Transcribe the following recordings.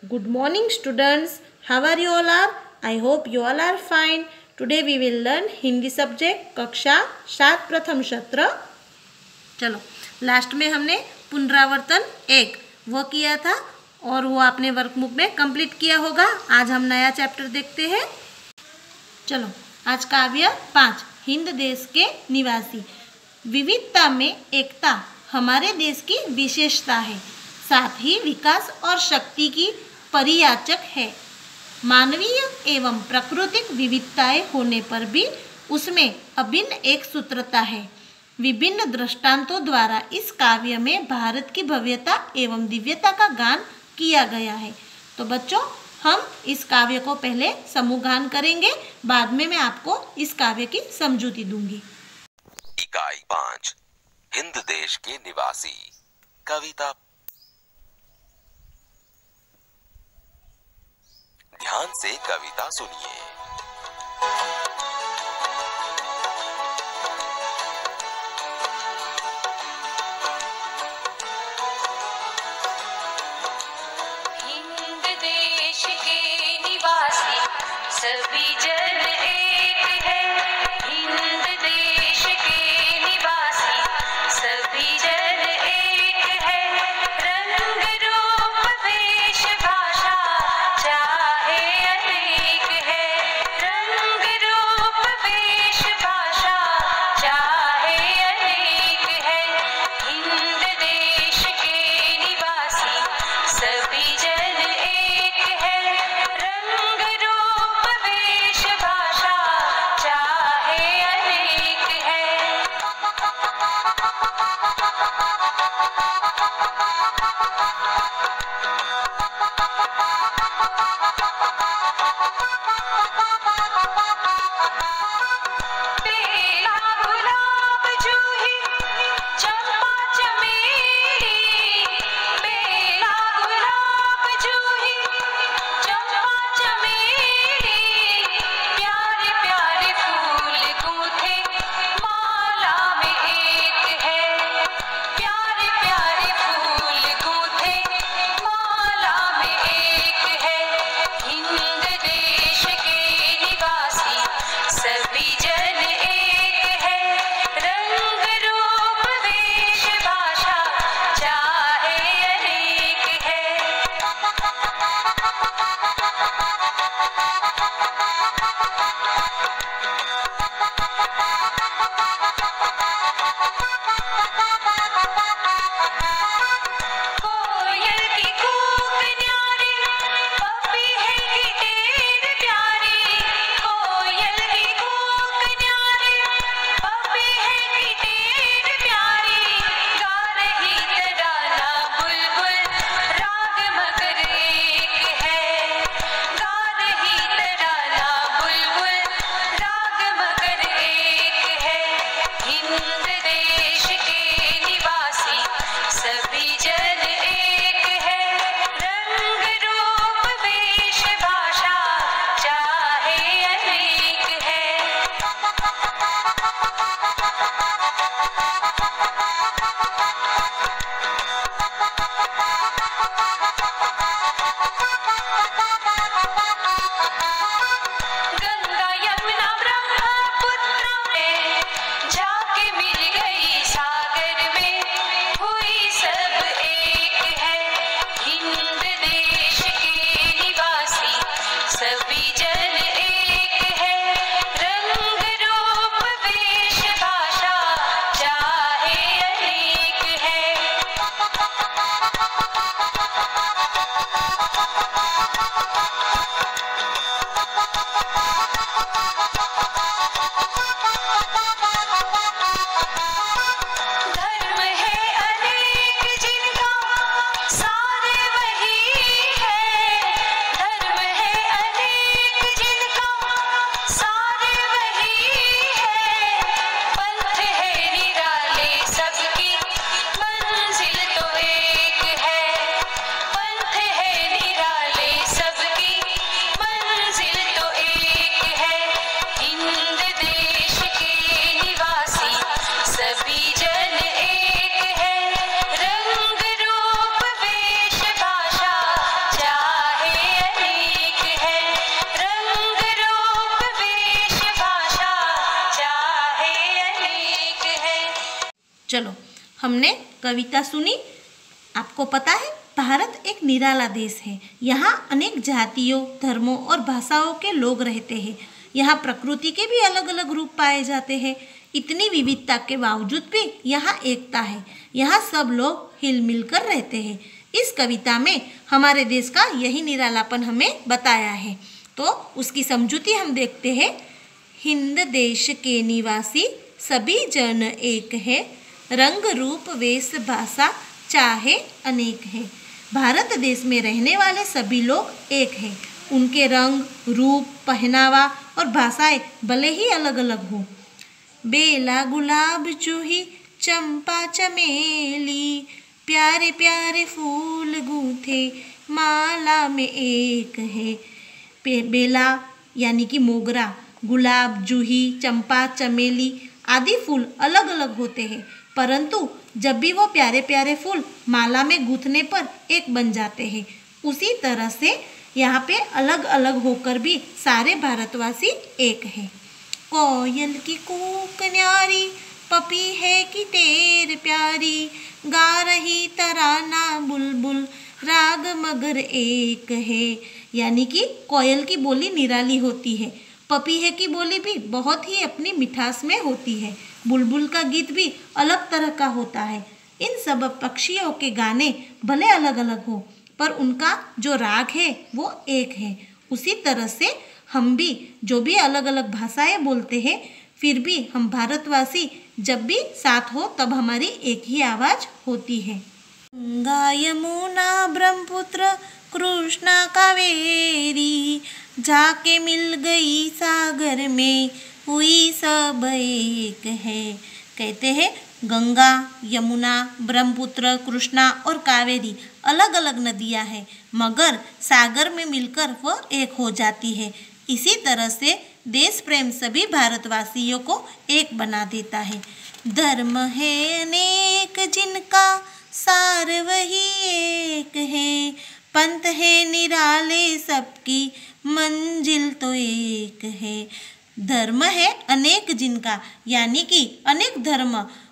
Good morning students. How are you all are? I hope you all are fine. Today we will learn Hindi subject कक्षा 7 प्रथम सत्र। चलो last में हमने पुनरावर्तन 1 वो किया था और वो आपने वर्कबुक में कंप्लीट किया होगा। आज हम नया चैप्टर देखते हैं। चलो आज काव्य 5 हिंद देश के निवासी। विविधता में एकता हमारे देश की विशेषता है, साथ ही विकास और शक्ति की परियाचक है। मानवीय एवं प्राकृतिक विविधताएं होने पर भी उसमें अभिन्न एक सूत्रता है। विभिन्न दृष्टांतों द्वारा इस काव्य में भारत की भव्यता एवं दिव्यता का गान किया गया है। तो बच्चों हम इस काव्य को पहले समूहगान करेंगे, बाद में मैं आपको इस काव्य की समझूती दूंगी। इकाई 5 हिंद देश के निवासी। कविता। ध्यान से कविता सुनिए। हिंद देश के निवासी सभी जन एक है। हिंद देश के निवासी सभी जन एक है। रंग रूप वेश भाषा चाहे अनेक है। रंग रूप वेश भाषा चाहे अनेक है। हिंद देश के निवासी सभी जन एक है। रंग रूप वेश भाषा चलो, हमने कविता सुनी। आपको पता है भारत एक निराला देश है। यहाँ अनेक जातियों, धर्मों और भाषाओं के लोग रहते हैं। यहाँ प्रकृति के भी अलग अलग रूप पाए जाते हैं। इतनी विविधता के बावजूद भी यहाँ एकता है। यहाँ सब लोग हिल मिल कर रहते हैं। इस कविता में हमारे देश का यही निरालापन हमें बताया है। तो उसकी समझूती हम देखते हैं। हिंद देश के निवासी सभी जन एक है, रंग रूप वेश भाषा चाहे अनेक है। भारत देश में रहने वाले सभी लोग एक हैं। उनके रंग, रूप, पहनावा और भाषाएं भले ही अलग अलग हो। बेला, गुलाब, जूही, चंपा, चमेली, प्यारे प्यारे फूल गूंथे माला में एक है। बेला यानी कि मोगरा, गुलाब, जूही, चंपा, चमेली आदि फूल अलग अलग होते हैं, परंतु जब भी वो प्यारे प्यारे फूल माला में गूंथने पर एक बन जाते हैं। उसी तरह से यहाँ पे अलग अलग होकर भी सारे भारतवासी एक हैं। कोयल की कूक न्यारी, पपी है कि टेर प्यारी, गा रही तराना बुलबुल, राग मगर एक है। यानी कि कोयल की बोली निराली होती है, पपीहे की बोली भी बहुत ही अपनी मिठास में होती है, बुलबुल का गीत भी अलग तरह का होता है। इन सब पक्षियों के गाने भले अलग अलग हो, पर उनका जो राग है वो एक है। उसी तरह से हम भी जो भी अलग अलग भाषाएं बोलते हैं, फिर भी हम भारतवासी जब भी साथ हो तब हमारी एक ही आवाज़ होती है। गंगा, यमुना, ब्रह्मपुत्र, कृष्णा, कावेरी, जाके मिल गई सागर में, हुई सब एक है। कहते हैं गंगा, यमुना, ब्रह्मपुत्र, कृष्णा और कावेरी अलग अलग नदियाँ हैं, मगर सागर में मिलकर वह एक हो जाती है। इसी तरह से देश प्रेम सभी भारतवासियों को एक बना देता है। धर्म है अनेक जिनका सार वही एक है, पंथ है निराले सबकी मंजिल तो एक है। धर्म है अनेक जिनका, यानी कि अनेक धर्म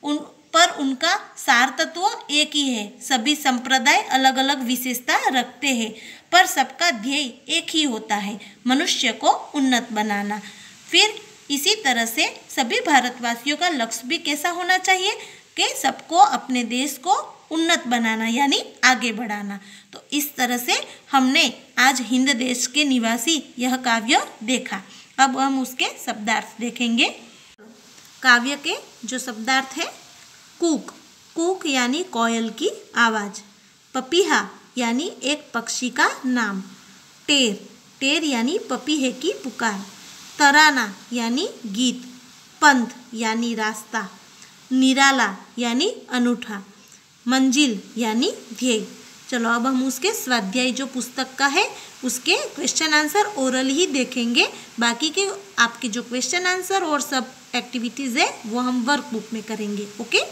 पर उनका सार तत्व एक ही है। सभी संप्रदाय अलग अलग विशेषता रखते हैं, पर सबका ध्येय एक ही होता है, मनुष्य को उन्नत बनाना। फिर इसी तरह से सभी भारतवासियों का लक्ष्य भी कैसा होना चाहिए कि सबको अपने देश को उन्नत बनाना, यानी आगे बढ़ाना। तो इस तरह से हमने आज हिंद देश के निवासी यह काव्य देखा। अब हम उसके शब्दार्थ देखेंगे। काव्य के जो शब्दार्थ है, कूक, कूक यानी कोयल की आवाज़, पपीहा यानी एक पक्षी का नाम, टेर, टेर यानी पपीहे की पुकार, तराना यानी गीत, पंथ यानी रास्ता, निराला यानी अनूठा, मंजिल यानी ध्येय। चलो अब हम उसके स्वाध्याय जो पुस्तक का है उसके क्वेश्चन आंसर ओरल ही देखेंगे। बाकी के आपके जो क्वेश्चन आंसर और सब एक्टिविटीज़ है वो हम वर्कबुक में करेंगे। ओके,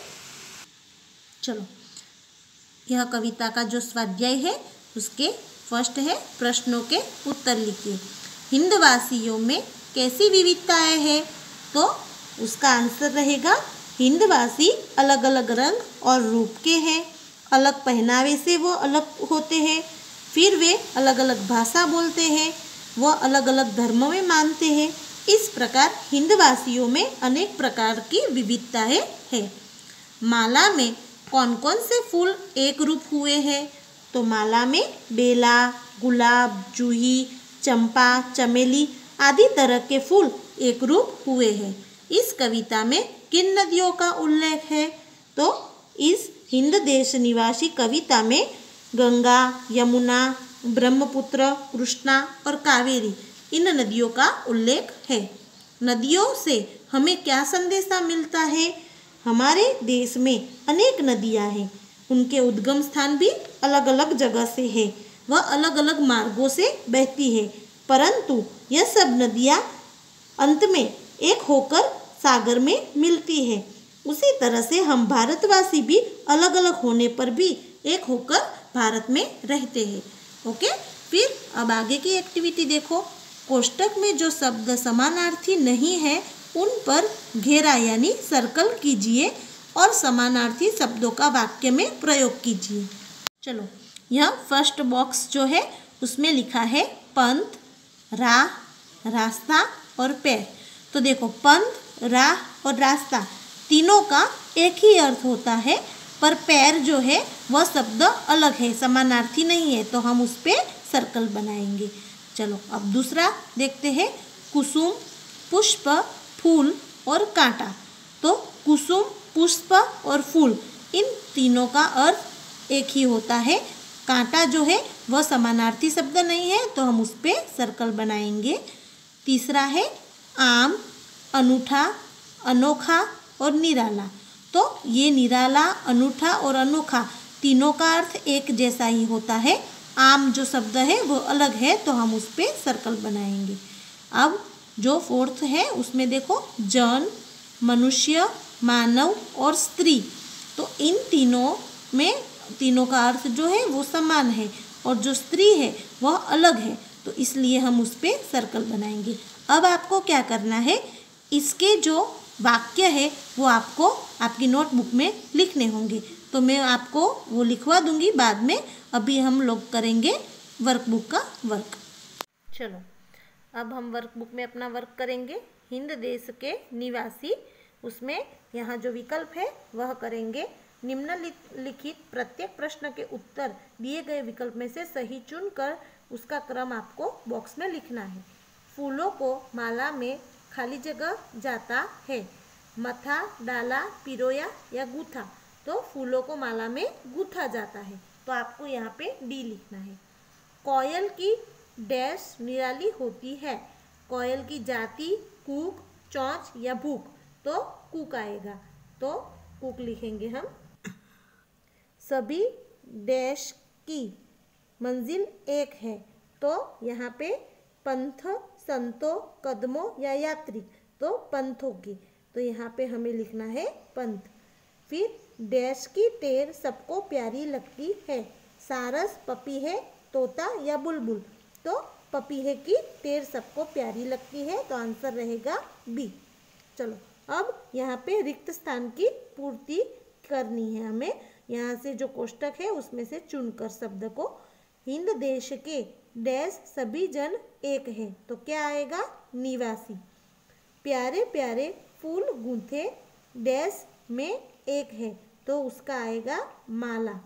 चलो यह कविता का जो स्वाध्याय है उसके फर्स्ट है प्रश्नों के उत्तर लिखिए। हिंदवासियों में कैसी विविधताएं हैं? तो उसका आंसर रहेगा हिंदवासी अलग अलग रंग और रूप के हैं, अलग पहनावे से वो अलग होते हैं, फिर वे अलग अलग भाषा बोलते हैं, वह अलग अलग धर्मों में मानते हैं। इस प्रकार हिंदवासियों में अनेक प्रकार की विविधताएं हैं। माला में कौन कौन से फूल एक रूप हुए हैं? तो माला में बेला, गुलाब, जूही, चंपा, चमेली आदि तरह के फूल एक रूप हुए हैं। इस कविता में किन नदियों का उल्लेख है? तो इस हिंद देश निवासी कविता में गंगा, यमुना, ब्रह्मपुत्र, कृष्णा और कावेरी इन नदियों का उल्लेख है। नदियों से हमें क्या संदेशा मिलता है? हमारे देश में अनेक नदियां हैं, उनके उद्गम स्थान भी अलग अलग जगह से है, वह अलग अलग मार्गों से बहती है, परंतु यह सब नदियां अंत में एक होकर सागर में मिलती है। उसी तरह से हम भारतवासी भी अलग अलग होने पर भी एक होकर भारत में रहते हैं। ओके, फिर अब आगे की एक्टिविटी देखो। कोष्टक में जो शब्द समानार्थी नहीं है उन पर घेरा यानी सर्कल कीजिए और समानार्थी शब्दों का वाक्य में प्रयोग कीजिए। चलो, यह फर्स्ट बॉक्स जो है उसमें लिखा है पंथ, राह, रास्ता और पैर। तो देखो, पंथ, राह और रास्ता तीनों का एक ही अर्थ होता है, पर पैर जो है वह शब्द अलग है, समानार्थी नहीं है, तो हम उस पर सर्कल बनाएंगे। चलो, अब दूसरा देखते हैं, कुसुम, पुष्प, फूल और कांटा। तो कुसुम, पुष्प और फूल इन तीनों का अर्थ एक ही होता है। कांटा जो है वह समानार्थी शब्द नहीं है, तो हम उस पर सर्कल बनाएंगे। तीसरा है आम, अनूठा, अनोखा और निराला। तो ये निराला, अनूठा और अनोखा तीनों का अर्थ एक जैसा ही होता है। आम जो शब्द है वो अलग है, तो हम उस पर सर्कल बनाएंगे। अब जो फोर्थ है उसमें देखो, जन, मनुष्य, मानव और स्त्री। तो इन तीनों का अर्थ जो है वो समान है, और जो स्त्री है वह अलग है, तो इसलिए हम उस पर सर्कल बनाएंगे। अब आपको क्या करना है, इसके जो वाक्य है वो आपको आपकी नोटबुक में लिखने होंगे। तो मैं आपको वो लिखवा दूंगी बाद में। अभी हम लोग करेंगे वर्कबुक का वर्क। चलो, अब हम वर्कबुक में अपना वर्क करेंगे। हिंद देश के निवासी, उसमें यहाँ जो विकल्प है वह करेंगे। निम्नलिखित प्रत्येक प्रश्न के उत्तर दिए गए विकल्प में से सही चुनकर उसका क्रम आपको बॉक्स में लिखना है। फूलों को माला में खाली जगह जाता है। मथा, डाला, पिरोया या गूथा। तो फूलों को माला में गूथा जाता है, तो आपको यहाँ पे डी लिखना है। कोयल की डैश निराली होती है। कोयल की जाति कूक, चौंच या भूक। तो कूक आएगा, तो कूक लिखेंगे हम। सभी डैश की मंजिल एक है। तो यहाँ पे पंथ, संतों, कदमों या यात्री। तो पंथों की, तो यहाँ पे हमें लिखना है पंथ। फिर डैश की टेर सबको प्यारी लगती है। सारस, पपीहे, तोता या बुलबुल। तो पपीहे की टेर सबको प्यारी लगती है, तो आंसर रहेगा बी। चलो, अब यहाँ पे रिक्त स्थान की पूर्ति करनी है हमें। यहाँ से जो कोष्टक है उसमें से चुनकर शब्द को। हिंद देश के डैश सभी जन एक है। तो क्या आएगा, निवासी। प्यारे प्यारे फूल गूंथे डैश में एक है। तो उसका आएगा माला।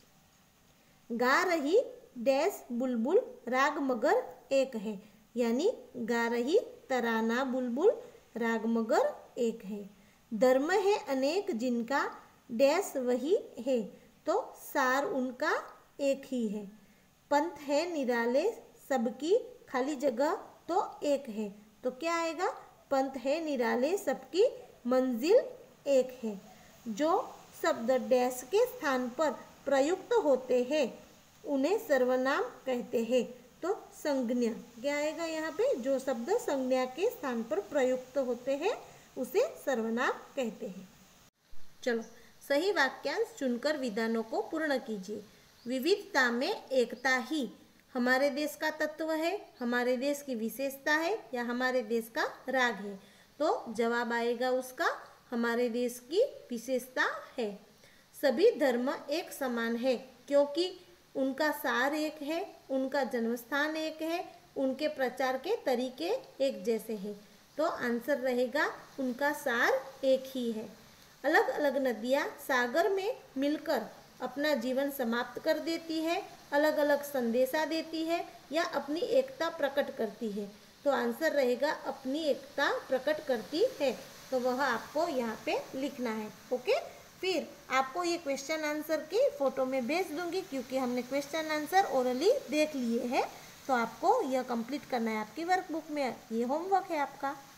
गा रही डैश बुलबुल राग मगर एक है। यानी गा रही तराना बुलबुल राग मगर एक है। धर्म है अनेक जिनका डैश वही है। तो सार उनका एक ही है। पंथ है निराले सबकी खाली जगह तो एक है। तो क्या आएगा, पंथ है निराले सबकी मंजिल एक है। जो शब्द डैश के स्थान पर प्रयुक्त होते हैं उन्हें सर्वनाम कहते हैं। तो संज्ञा क्या आएगा, यहाँ पे जो शब्द संज्ञा के स्थान पर प्रयुक्त होते हैं उसे सर्वनाम कहते हैं। चलो, सही वाक्यांश चुनकर विधानों को पूर्ण कीजिए। विविधता में एकता ही हमारे देश का तत्व है, हमारे देश की विशेषता है, या हमारे देश का राग है। तो जवाब आएगा उसका हमारे देश की विशेषता है। सभी धर्म एक समान है क्योंकि उनका सार एक है, उनका जन्मस्थान एक है, उनके प्रचार के तरीके एक जैसे हैं। तो आंसर रहेगा उनका सार एक ही है। अलग अलग नदियाँ सागर में मिलकर अपना जीवन समाप्त कर देती है, अलग अलग संदेशा देती है या अपनी एकता प्रकट करती है। तो आंसर रहेगा अपनी एकता प्रकट करती है। तो वह आपको यहाँ पे लिखना है। ओके, फिर आपको ये क्वेश्चन आंसर की फ़ोटो में भेज दूंगी क्योंकि हमने क्वेश्चन आंसर ओरली देख लिए हैं। तो आपको यह कंप्लीट करना है आपकी वर्कबुक में। ये होमवर्क है आपका।